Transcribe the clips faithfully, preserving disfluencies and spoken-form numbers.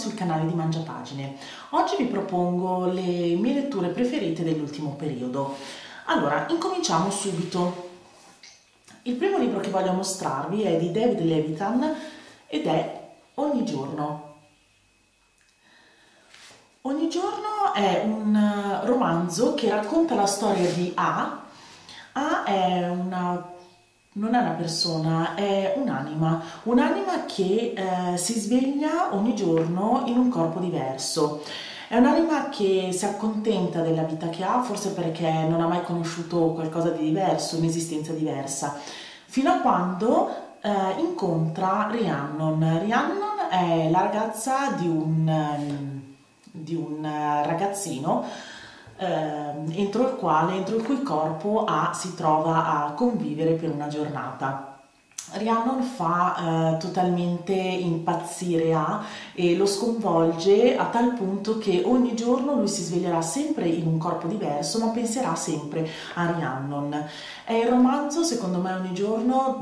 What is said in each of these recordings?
sul canale di Mangiapagine. Oggi vi propongo le mie letture preferite dell'ultimo periodo. Allora, incominciamo subito. Il primo libro che voglio mostrarvi è di David Levitan ed è Ogni giorno. Ogni giorno è un romanzo che racconta la storia di A. A è una non è una persona, è un'anima, un'anima che eh, si sveglia ogni giorno in un corpo diverso. È un'anima che si accontenta della vita che ha, forse perché non ha mai conosciuto qualcosa di diverso, un'esistenza diversa, fino a quando eh, incontra Rhiannon. Rhiannon è la ragazza di un, um, di un ragazzino Eh, entro il quale, entro il cui corpo A si trova a convivere per una giornata. Rhiannon fa eh, totalmente impazzire A e lo sconvolge a tal punto che ogni giorno lui si sveglierà sempre in un corpo diverso, ma penserà sempre a Rhiannon. È il romanzo, secondo me, ogni giorno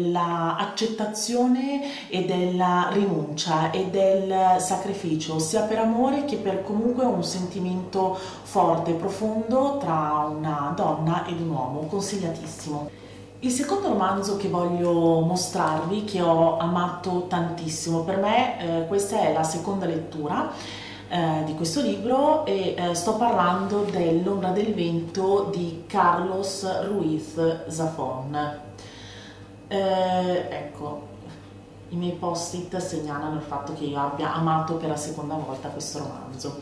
dell'accettazione e della rinuncia e del sacrificio, sia per amore che per comunque un sentimento forte e profondo tra una donna ed un uomo. Consigliatissimo. Il secondo romanzo che voglio mostrarvi, che ho amato tantissimo, per me eh, questa è la seconda lettura eh, di questo libro e eh, sto parlando dell'Ombra del vento di Carlos Ruiz Zafón. Eh, ecco, i miei post-it segnalano il fatto che io abbia amato per la seconda volta questo romanzo.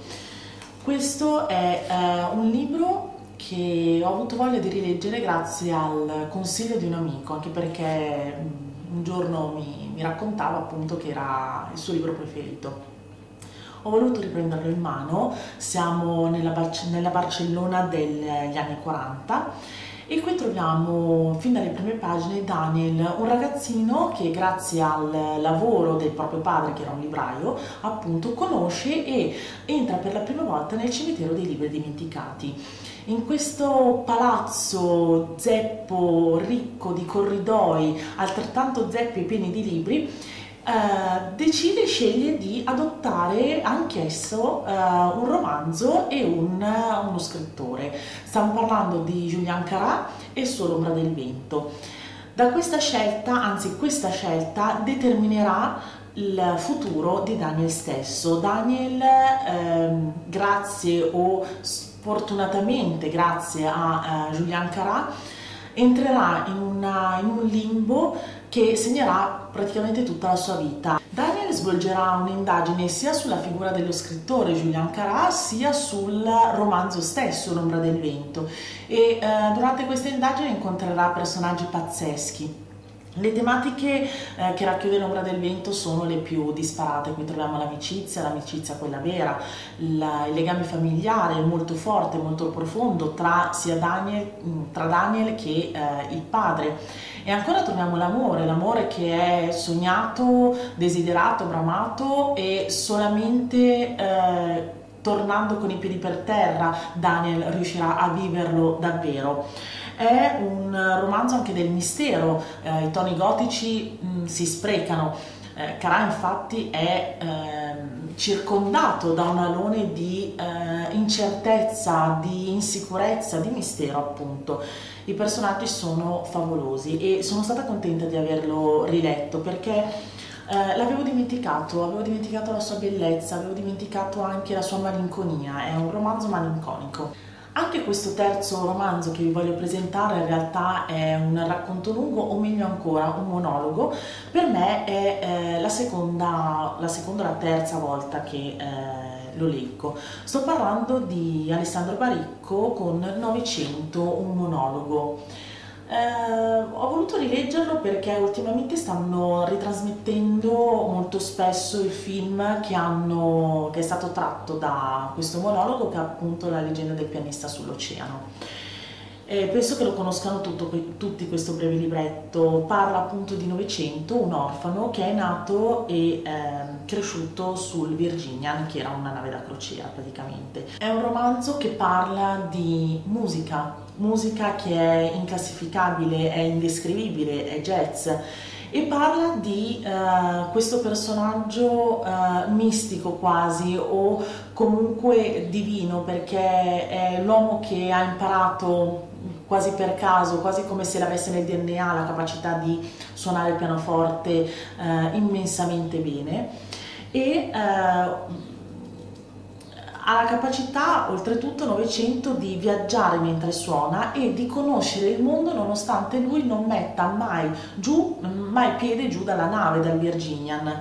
Questo è eh, un libro che ho avuto voglia di rileggere grazie al consiglio di un amico, anche perché un giorno mi, mi raccontava appunto che era il suo libro preferito. Ho voluto riprenderlo in mano, siamo nella, Bar nella Barcellona degli anni quaranta e qui troviamo fin dalle prime pagine Daniel, un ragazzino che grazie al lavoro del proprio padre, che era un libraio, appunto conosce e entra per la prima volta nel cimitero dei libri dimenticati. In questo palazzo zeppo, ricco di corridoi, altrettanto zeppi e pieni di libri, eh, decide, sceglie di adottare anch'esso eh, un romanzo e un, uno scrittore. Stiamo parlando di Julián Carrà e il suo L'Ombra del vento. Da questa scelta, anzi questa scelta, determinerà il futuro di Daniel stesso. Daniel, ehm, grazie o fortunatamente grazie a uh, Julián Carrà, entrerà in, una, in un limbo che segnerà praticamente tutta la sua vita. Daniel svolgerà un'indagine sia sulla figura dello scrittore Julián Carrà sia sul romanzo stesso, L'Ombra del vento, e uh, durante questa indagine incontrerà personaggi pazzeschi. Le tematiche eh, che racchiude L'Ombra del vento sono le più disparate. Qui troviamo l'amicizia, l'amicizia quella vera, la, il legame familiare molto forte, molto profondo tra sia Daniel, tra Daniel che eh, il padre. E ancora troviamo l'amore, l'amore che è sognato, desiderato, bramato e solamente eh, tornando con i piedi per terra Daniel riuscirà a viverlo davvero. È un romanzo anche del mistero, eh, i toni gotici mh, si sprecano. eh, Carrà infatti è eh, circondato da un alone di eh, incertezza, di insicurezza, di mistero appunto. I personaggi sono favolosi e sono stata contenta di averlo riletto perché eh, l'avevo dimenticato, avevo dimenticato la sua bellezza, avevo dimenticato anche la sua malinconia. È un romanzo malinconico. Anche questo terzo romanzo che vi voglio presentare in realtà è un racconto lungo, o meglio ancora un monologo. Per me è eh, la seconda, la seconda o la terza volta che eh, lo leggo. Sto parlando di Alessandro Baricco con Novecento, un monologo. Eh, ho voluto rileggerlo perché ultimamente stanno ritrasmettendo molto spesso il film che, hanno, che è stato tratto da questo monologo, che è appunto La leggenda del pianista sull'oceano. Eh, penso che lo conoscano tutto, tutti questo breve libretto. Parla appunto di Novecento, un orfano che è nato e eh, cresciuto sul Virginian, che era una nave da crociera praticamente. È un romanzo che parla di musica, musica che è inclassificabile, è indescrivibile, è jazz, e parla di eh, questo personaggio eh, mistico quasi, o comunque divino, perché è l'uomo che ha imparato quasi per caso, quasi come se l'avesse nel D N A, la capacità di suonare il pianoforte eh, immensamente bene, e eh, ha la capacità, oltretutto Novecento, di viaggiare mentre suona e di conoscere il mondo nonostante lui non metta mai giù, mai piede giù dalla nave, dal Virginian.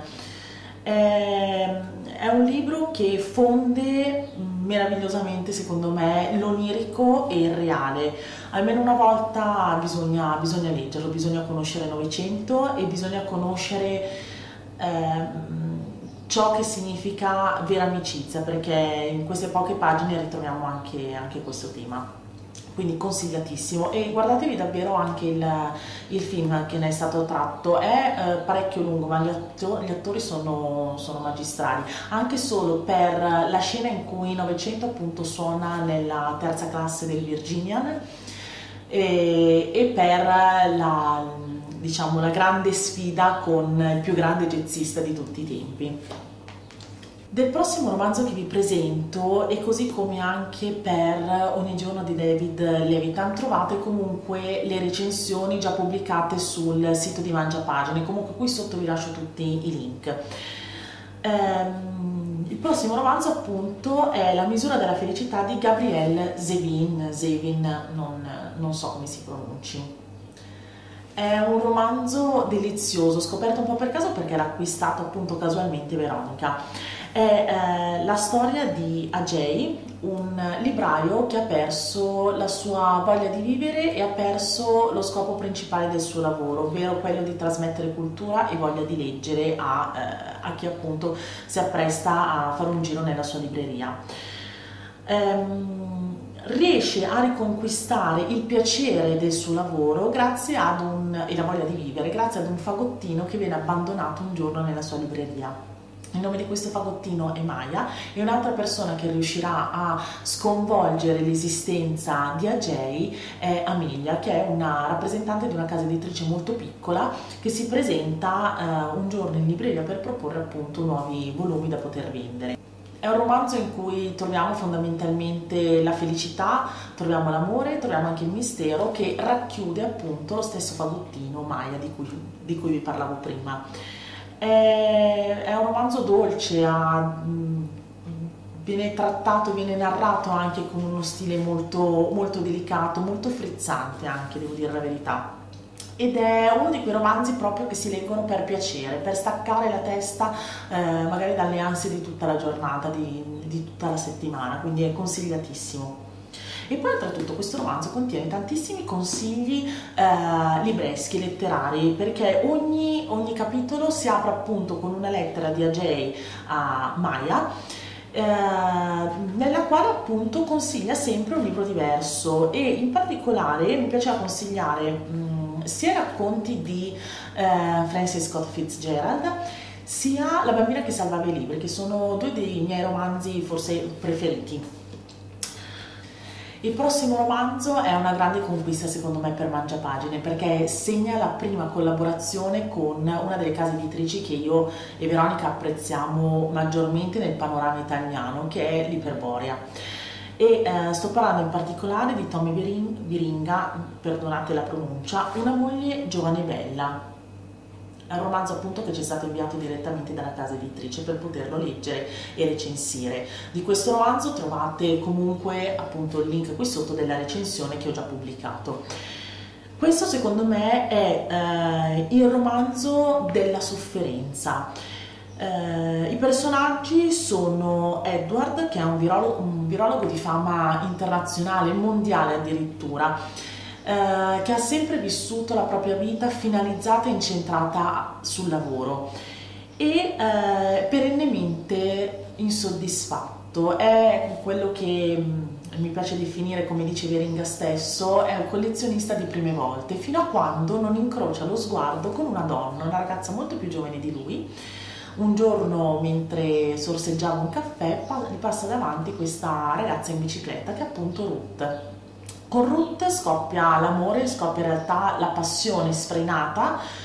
È un libro che fonde meravigliosamente, secondo me, l'onirico e il reale. Almeno una volta bisogna, bisogna leggerlo, bisogna conoscere Novecento e bisogna conoscere eh, ciò che significa vera amicizia, perché in queste poche pagine ritroviamo anche, anche questo tema. Quindi consigliatissimo, e guardatevi davvero anche il, il film che ne è stato tratto. È eh, parecchio lungo, ma gli attori, gli attori sono, sono magistrali, anche solo per la scena in cui Novecento appunto suona nella terza classe del Virginian, e, e per la, diciamo, la grande sfida con il più grande jazzista di tutti i tempi. Del prossimo romanzo che vi presento, e così come anche per Ogni giorno di David Levitan, trovate comunque le recensioni già pubblicate sul sito di Mangiapagine. Comunque qui sotto vi lascio tutti i link. Ehm, il prossimo romanzo appunto è La misura della felicità di Gabrielle Zevin, Zevin non, non so come si pronunci. È un romanzo delizioso, scoperto un po' per caso perché l'ha acquistato appunto casualmente Veronica. È eh, la storia di Ajay, un libraio che ha perso la sua voglia di vivere e ha perso lo scopo principale del suo lavoro, ovvero quello di trasmettere cultura e voglia di leggere a, eh, a chi appunto si appresta a fare un giro nella sua libreria. Ehm, riesce a riconquistare il piacere del suo lavoro grazie ad un, e la voglia di vivere grazie ad un fagottino che viene abbandonato un giorno nella sua libreria. Il nome di questo fagottino è Maya, e un'altra persona che riuscirà a sconvolgere l'esistenza di Ajay è Amelia, che è una rappresentante di una casa editrice molto piccola che si presenta eh, un giorno in libreria per proporre appunto nuovi volumi da poter vendere. È un romanzo in cui troviamo fondamentalmente la felicità, troviamo l'amore, troviamo anche il mistero, che racchiude appunto lo stesso fagottino Maya di cui, di cui vi parlavo prima. È, è un romanzo dolce, ha, viene trattato, viene narrato anche con uno stile molto, molto delicato, molto frizzante anche, devo dire la verità. Ed è uno di quei romanzi proprio che si leggono per piacere, per staccare la testa eh, magari dalle ansie di tutta la giornata, di, di tutta la settimana, quindi è consigliatissimo. E poi oltretutto questo romanzo contiene tantissimi consigli eh, libreschi, letterari, perché ogni, ogni capitolo si apre appunto con una lettera di Ajay a Maya, eh, nella quale appunto consiglia sempre un libro diverso, e in particolare mi piaceva consigliare mh, sia i racconti di eh, Francis Scott Fitzgerald, sia La bambina che salvava i libri, che sono due dei miei romanzi forse preferiti. Il prossimo romanzo è una grande conquista secondo me per Mangiapagine, perché segna la prima collaborazione con una delle case editrici che io e Veronica apprezziamo maggiormente nel panorama italiano, che è l'Iperborea. E eh, sto parlando in particolare di Tommy Wieringa, perdonate la pronuncia, Una moglie giovane e bella. È un romanzo appunto che ci è stato inviato direttamente dalla casa editrice per poterlo leggere e recensire. Di questo romanzo trovate comunque appunto il link qui sotto della recensione che ho già pubblicato. Questo secondo me è eh, il romanzo della sofferenza. Eh, I personaggi sono Edward, che è un virologo, un virologo di fama internazionale, mondiale addirittura, Eh, che ha sempre vissuto la propria vita finalizzata e incentrata sul lavoro e eh, perennemente insoddisfatto. È quello che mh, mi piace definire, come dice Wieringa stesso, è un collezionista di prime volte, fino a quando non incrocia lo sguardo con una donna, una ragazza molto più giovane di lui. Un giorno, mentre sorseggiava un caffè, gli passa davanti questa ragazza in bicicletta, che è appunto Ruth. Con Ruth scoppia l'amore, scoppia in realtà la passione sfrenata,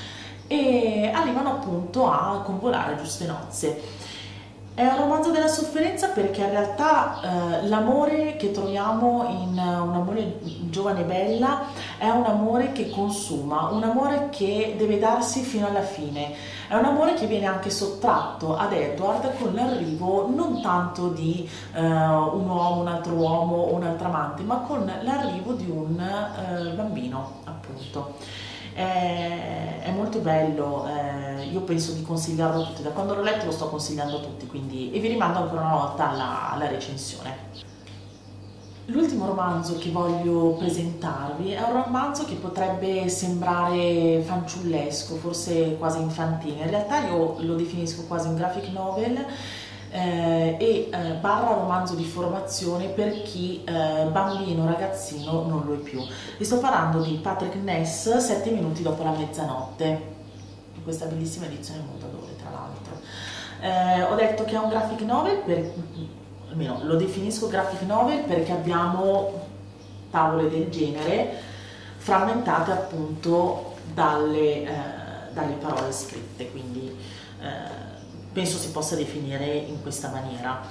e arrivano appunto a convolare giuste nozze. È un romanzo della sofferenza perché in realtà eh, l'amore che troviamo in Un amore giovane e bella è un amore che consuma, un amore che deve darsi fino alla fine, è un amore che viene anche sottratto ad Edward con l'arrivo non tanto di eh, un uomo, un altro uomo o un altro amante, ma con l'arrivo di un eh, bambino, appunto. È, è molto bello, eh, io penso di consigliarlo a tutti, da quando l'ho letto lo sto consigliando a tutti, quindi, e vi rimando ancora una volta alla, alla recensione. L'ultimo romanzo che voglio presentarvi è un romanzo che potrebbe sembrare fanciullesco, forse quasi infantile, in realtà io lo definisco quasi un graphic novel eh, e eh, barra romanzo di formazione per chi eh, bambino, ragazzino non lo è più. Vi sto parlando di Patrick Ness, Sette minuti dopo la mezzanotte, in questa bellissima edizione Mondadori tra l'altro. Eh, ho detto che è un graphic novel, per, almeno lo definisco graphic novel perché abbiamo tavole del genere frammentate appunto dalle, eh, dalle parole scritte, quindi eh, penso si possa definire in questa maniera.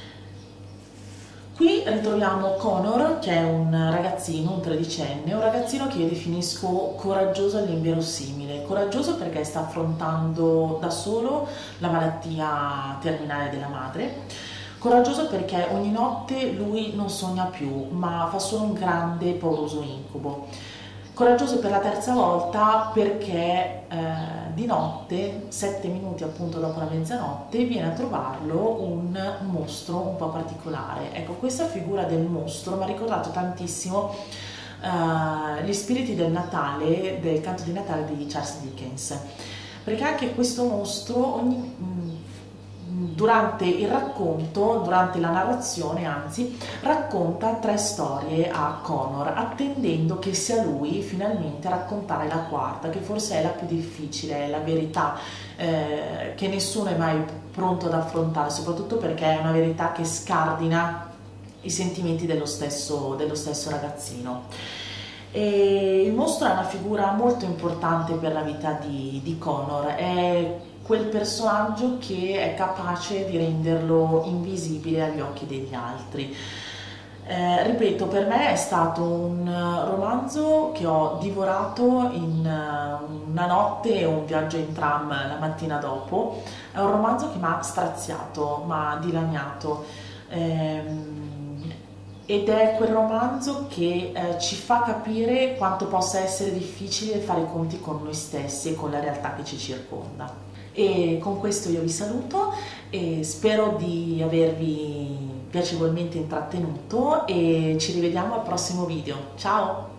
Qui ritroviamo Connor, che è un ragazzino, un tredicenne, un ragazzino che io definisco coraggioso all'inverosimile. Coraggioso perché sta affrontando da solo la malattia terminale della madre. Coraggioso perché ogni notte lui non sogna più, ma fa solo un grande pauroso incubo. Coraggioso per la terza volta perché eh, di notte, sette minuti appunto dopo la mezzanotte, viene a trovarlo un mostro un po' particolare. Ecco, questa figura del mostro mi ha ricordato tantissimo eh, gli spiriti del Natale, del canto di Natale di Charles Dickens, perché anche questo mostro ogni... durante il racconto, durante la narrazione anzi, racconta tre storie a Connor, attendendo che sia lui finalmente a raccontare la quarta, che forse è la più difficile, è la verità eh, che nessuno è mai pronto ad affrontare, soprattutto perché è una verità che scardina i sentimenti dello stesso, dello stesso ragazzino. E il mostro è una figura molto importante per la vita di, di Connor, è quel personaggio che è capace di renderlo invisibile agli occhi degli altri. Eh, ripeto, per me è stato un romanzo che ho divorato in una notte e un viaggio in tram la mattina dopo. È un romanzo che mi ha straziato, mi ha dilaniato. Ehm, ed è quel romanzo che eh, ci fa capire quanto possa essere difficile fare i conti con noi stessi e con la realtà che ci circonda. E con questo io vi saluto e spero di avervi piacevolmente intrattenuto e ci rivediamo al prossimo video. Ciao!